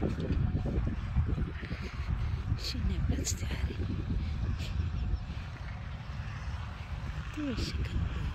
Și neplăți de are. Tu ești că nu